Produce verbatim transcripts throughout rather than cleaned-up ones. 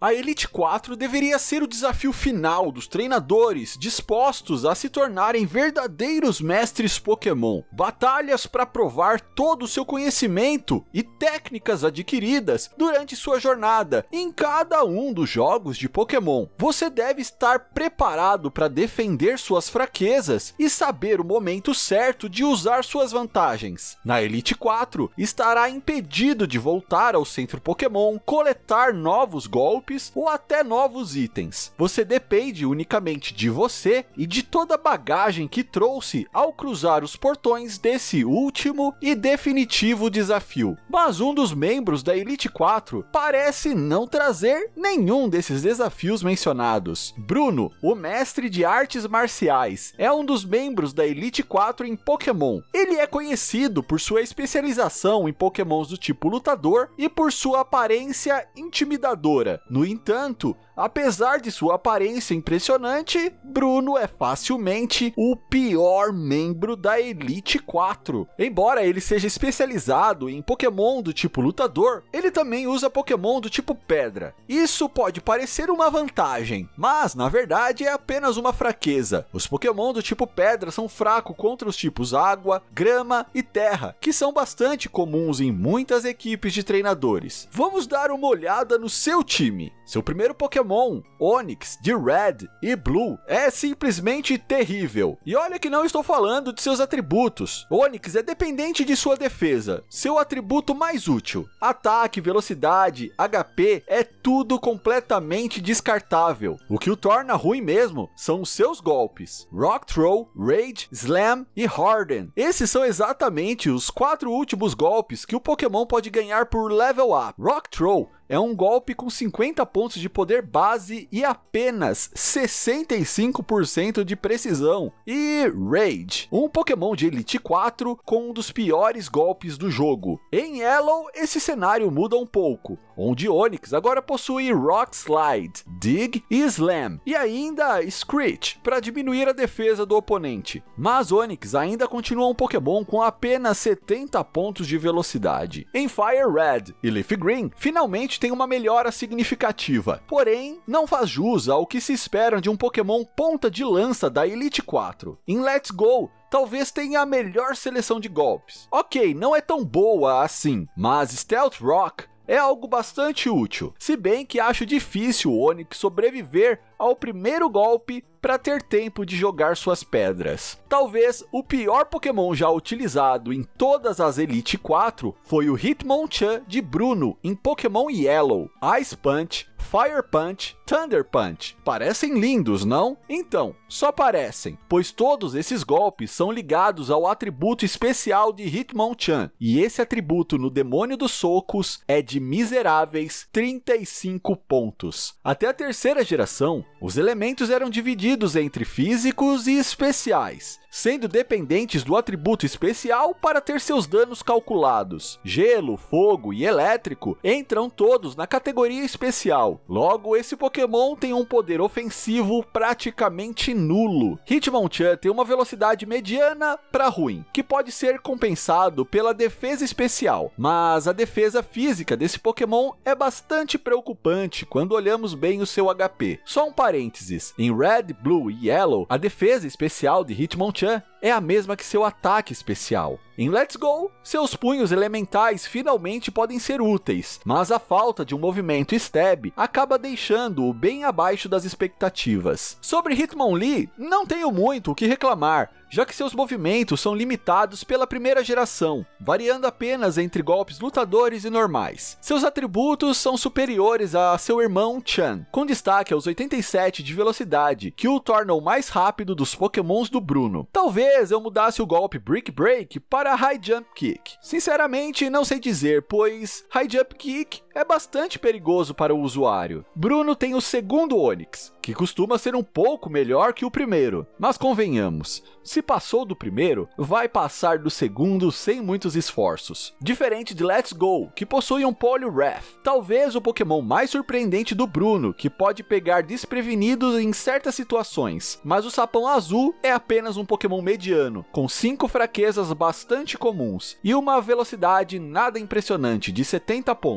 A Elite quatro deveria ser o desafio final dos treinadores dispostos a se tornarem verdadeiros mestres Pokémon. Batalhas para provar todo o seu conhecimento e técnicas adquiridas durante sua jornada em cada um dos jogos de Pokémon. Você deve estar preparado para defender suas fraquezas e saber o momento certo de usar suas vantagens. Na Elite quatro, estará impedido de voltar ao centro Pokémon, coletar novos golpes ou até novos itens. Você depende unicamente de você e de toda a bagagem que trouxe ao cruzar os portões desse último e definitivo desafio. Mas um dos membros da Elite quatro parece não trazer nenhum desses desafios mencionados. Bruno, o mestre de artes marciais, é um dos membros da Elite quatro em Pokémon. Ele é conhecido por sua especialização em Pokémons do tipo lutador e por sua aparência intimidadora. No entanto, apesar de sua aparência impressionante, Bruno é facilmente o pior membro da Elite quatro. Embora ele seja especializado em Pokémon do tipo lutador, ele também usa Pokémon do tipo pedra. Isso pode parecer uma vantagem, mas na verdade é apenas uma fraqueza. Os Pokémon do tipo pedra são fracos contra os tipos água, grama e terra, que são bastante comuns em muitas equipes de treinadores. Vamos dar uma olhada no seu time. Seu primeiro Pokémon, Onix, de Red e Blue, é simplesmente terrível. E olha que não estou falando de seus atributos. Onix é dependente de sua defesa, seu atributo mais útil. Ataque, velocidade, H P, é tudo completamente descartável. O que o torna ruim mesmo são os seus golpes. Rock Throw, Rage, Slam e Harden. Esses são exatamente os quatro últimos golpes que o Pokémon pode ganhar por level up. Rock Throw é um golpe com cinquenta pontos de poder base e apenas sessenta e cinco por cento de precisão. E Rage, um Pokémon de Elite quatro com um dos piores golpes do jogo. Em Yellow, esse cenário muda um pouco, onde Onix agora possui Rock Slide, Dig e Slam, e ainda Screech, para diminuir a defesa do oponente. Mas Onix ainda continua um Pokémon com apenas setenta pontos de velocidade. Em Fire Red e Leaf Green, finalmente tem uma melhora significativa, porém não faz jus ao que se espera de um Pokémon ponta de lança da Elite quatro. Em Let's Go, talvez tenha a melhor seleção de golpes. Ok, não é tão boa assim, mas Stealth Rock é algo bastante útil, se bem que acho difícil o Onix sobreviver ao primeiro golpe para ter tempo de jogar suas pedras. Talvez o pior Pokémon já utilizado em todas as Elite quatro foi o Hitmonchan de Bruno em Pokémon Yellow. Ice Punch, Fire Punch, Thunder Punch. Parecem lindos, não? Então, só parecem, pois todos esses golpes são ligados ao atributo especial de Hitmonchan, e esse atributo no Demônio dos Socos é de miseráveis trinta e cinco pontos. Até a terceira geração, os elementos eram divididos entre físicos e especiais, sendo dependentes do atributo especial para ter seus danos calculados. Gelo, fogo e elétrico entram todos na categoria especial. Logo, esse Pokémon tem um poder ofensivo praticamente nulo. Hitmonchan tem uma velocidade mediana para ruim, que pode ser compensado pela defesa especial, mas a defesa física desse Pokémon é bastante preocupante quando olhamos bem o seu H P. Só um parênteses, em Red, Blue e Yellow, a defesa especial de Hitmonchan é a mesma que seu ataque especial. Em Let's Go, seus punhos elementais finalmente podem ser úteis, mas a falta de um movimento stab acaba deixando-o bem abaixo das expectativas. Sobre Hitmonlee, não tenho muito o que reclamar, já que seus movimentos são limitados pela primeira geração, variando apenas entre golpes lutadores e normais. Seus atributos são superiores a seu irmão Chan, com destaque aos oitenta e sete de velocidade, que o torna o mais rápido dos Pokémons do Bruno. Talvez eu mudasse o golpe Brick Break para High Jump Kick. Sinceramente, não sei dizer, pois High Jump Kick é bastante perigoso para o usuário. Bruno tem o segundo Onix, que costuma ser um pouco melhor que o primeiro, mas convenhamos, se passou do primeiro, vai passar do segundo sem muitos esforços. Diferente de Let's Go, que possui um Poliwrath, talvez o Pokémon mais surpreendente do Bruno, que pode pegar desprevenidos em certas situações, mas o Sapão Azul é apenas um Pokémon mediano, com cinco fraquezas bastante comuns, e uma velocidade nada impressionante de setenta pontos.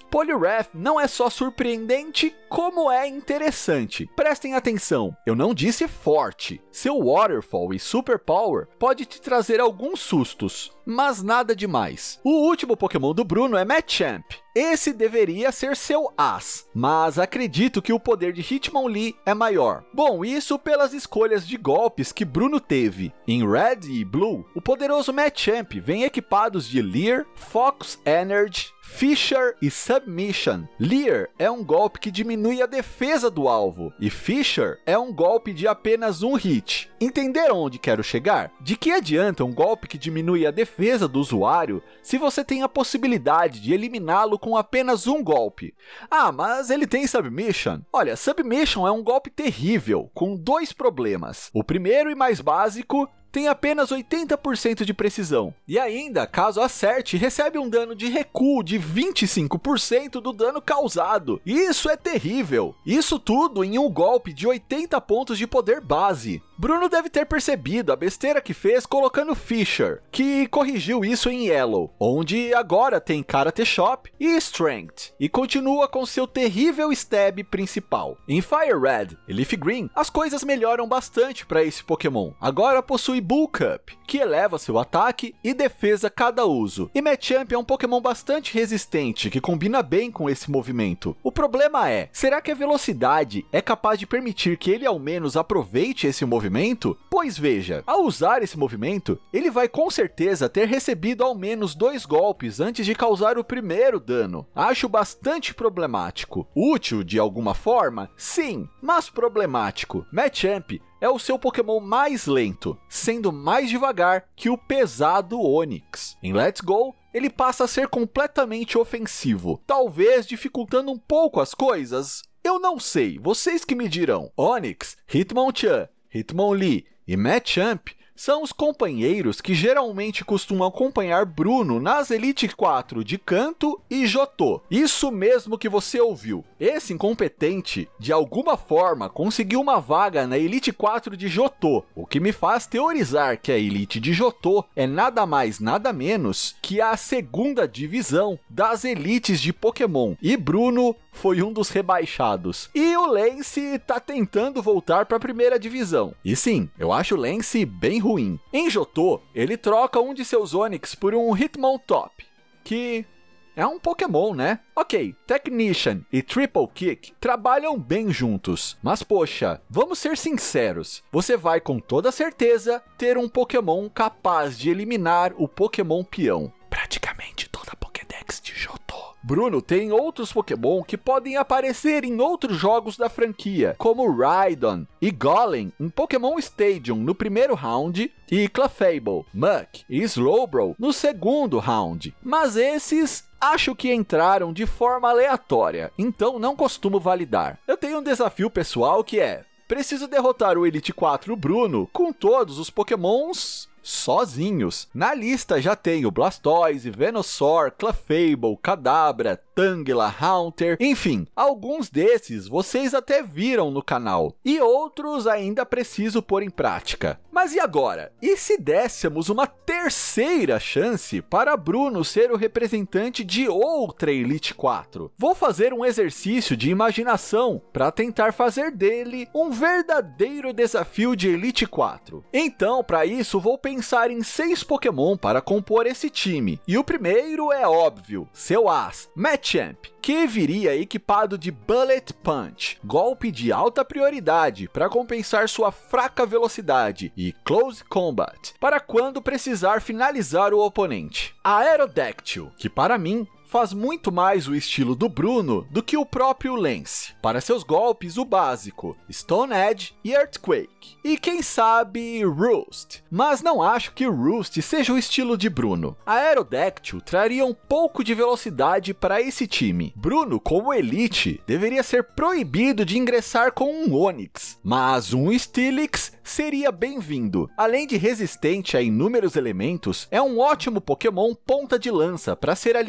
Poliwrath não é só surpreendente, como é interessante. Prestem atenção, eu não disse forte. Seu Waterfall e Super Power pode te trazer alguns sustos, mas nada demais. O último Pokémon do Bruno é Machamp. Esse deveria ser seu as, mas acredito que o poder de Hitmonlee é maior. Bom, isso pelas escolhas de golpes que Bruno teve. Em Red e Blue, o poderoso Machamp vem equipados de Leer, Fox Energy, Fissure e Submission. Leer é um golpe que diminui a defesa do alvo, e Fissure é um golpe de apenas um hit. Entenderam onde quero chegar? De que adianta um golpe que diminui a defesa do usuário se você tem a possibilidade de eliminá-lo com apenas um golpe? Ah, mas ele tem Submission? Olha, Submission é um golpe terrível, com dois problemas. O primeiro e mais básico, tem apenas oitenta por cento de precisão. E ainda, caso acerte, recebe um dano de recuo de vinte e cinco por cento do dano causado. Isso é terrível. Isso tudo em um golpe de oitenta pontos de poder base. Bruno deve ter percebido a besteira que fez colocando Fissure, que corrigiu isso em Yellow, onde agora tem Karate Chop e Strength, e continua com seu terrível stab principal. Em Fire Red e Leaf Green, as coisas melhoram bastante para esse Pokémon. Agora possui Bulk Up, que eleva seu ataque e defesa cada uso. E Machamp é um Pokémon bastante resistente, que combina bem com esse movimento. O problema é, será que a velocidade é capaz de permitir que ele ao menos aproveite esse movimento? Pois veja, ao usar esse movimento, ele vai com certeza ter recebido ao menos dois golpes antes de causar o primeiro dano. Acho bastante problemático. Útil de alguma forma? Sim, mas problemático. Machamp é o seu Pokémon mais lento, sendo mais devagar que o pesado Onix. Em Let's Go, ele passa a ser completamente ofensivo, talvez dificultando um pouco as coisas. Eu não sei, vocês que me dirão. Onix, Hitmonchan, Hitmonlee e Machamp são os companheiros que geralmente costumam acompanhar Bruno nas Elite quatro de Kanto e Johto. Isso mesmo que você ouviu. Esse incompetente, de alguma forma, conseguiu uma vaga na Elite quatro de Johto, o que me faz teorizar que a Elite de Johto é nada mais nada menos que a segunda divisão das Elites de Pokémon. E Bruno foi um dos rebaixados. E o Lance tá tentando voltar para a primeira divisão. E sim, eu acho o Lance bem ruim. Em Johto, ele troca um de seus Onix por um Hitmontop, que é um Pokémon, né? Ok, Technician e Triple Kick trabalham bem juntos, mas poxa, vamos ser sinceros, você vai com toda certeza ter um Pokémon capaz de eliminar o Pokémon peão. Praticamente toda a Pokédex de Johto. Bruno tem outros Pokémon que podem aparecer em outros jogos da franquia, como Rhydon e Golem em Pokémon Stadium no primeiro round, e Clefable, Muk e Slowbro no segundo round. Mas esses acho que entraram de forma aleatória, então não costumo validar. Eu tenho um desafio pessoal que é: preciso derrotar o Elite quatro Bruno com todos os Pokémons sozinhos. Na lista já tem o Blastoise, Venusaur, Clefable, Kadabra, Tangela, Haunter, enfim, alguns desses vocês até viram no canal, e outros ainda preciso pôr em prática. Mas e agora? E se dessemos uma terceira chance para Bruno ser o representante de outra Elite quatro? Vou fazer um exercício de imaginação para tentar fazer dele um verdadeiro desafio de Elite quatro. Então, para isso, vou pensar em seis Pokémon para compor esse time. E o primeiro é óbvio, seu as, Machamp, que viria equipado de Bullet Punch, golpe de alta prioridade para compensar sua fraca velocidade, e Close Combat, para quando precisar finalizar o oponente. Aerodactyl, que para mim faz muito mais o estilo do Bruno do que o próprio Lance. Para seus golpes, o básico, Stone Edge e Earthquake. E quem sabe, Roost. Mas não acho que Roost seja o estilo de Bruno. Aerodactyl traria um pouco de velocidade para esse time. Bruno, como Elite, deveria ser proibido de ingressar com um Onix, mas um Steelix seria bem-vindo. Além de resistente a inúmeros elementos, é um ótimo Pokémon ponta de lança para ser a linha de frente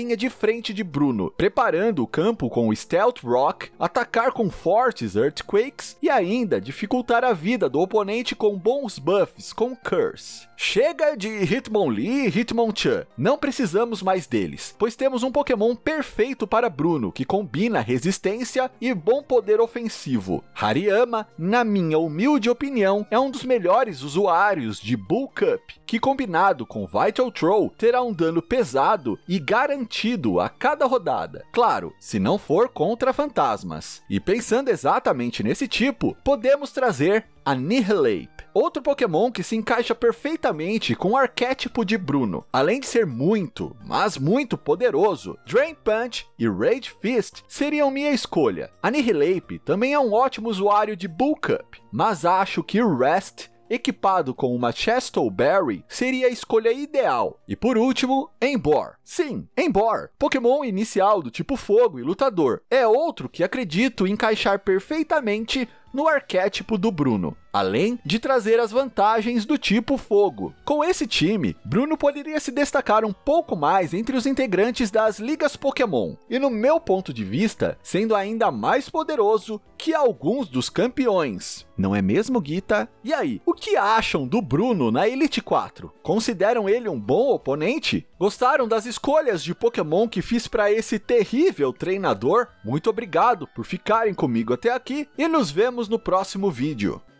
frente de Bruno, preparando o campo com o Stealth Rock, atacar com fortes Earthquakes e ainda dificultar a vida do oponente com bons buffs com Curse. Chega de Hitmonlee e Hitmonchan, não precisamos mais deles, pois temos um Pokémon perfeito para Bruno, que combina resistência e bom poder ofensivo. Hariyama, na minha humilde opinião, é um dos melhores usuários de Bulk Up, que combinado com Vital Throw terá um dano pesado e garantido a cada rodada. Claro, se não for contra fantasmas. E pensando exatamente nesse tipo, podemos trazer Annihilape, outro Pokémon que se encaixa perfeitamente com o arquétipo de Bruno. Além de ser muito, mas muito poderoso, Drain Punch e Rage Fist seriam minha escolha. Annihilape também é um ótimo usuário de Bulk Up, mas acho que o Rest, equipado com uma Chesto Berry, seria a escolha ideal. E por último, Emboar. Sim, Emboar, Pokémon inicial do tipo fogo e lutador, é outro que acredito encaixar perfeitamente no arquétipo do Bruno, além de trazer as vantagens do tipo fogo. Com esse time, Bruno poderia se destacar um pouco mais entre os integrantes das ligas Pokémon, e no meu ponto de vista, sendo ainda mais poderoso que alguns dos campeões. Não é mesmo, Guita? E aí, o que acham do Bruno na Elite quatro? Consideram ele um bom oponente? Gostaram das escolhas de Pokémon que fiz para esse terrível treinador? Muito obrigado por ficarem comigo até aqui e nos vemos no próximo vídeo.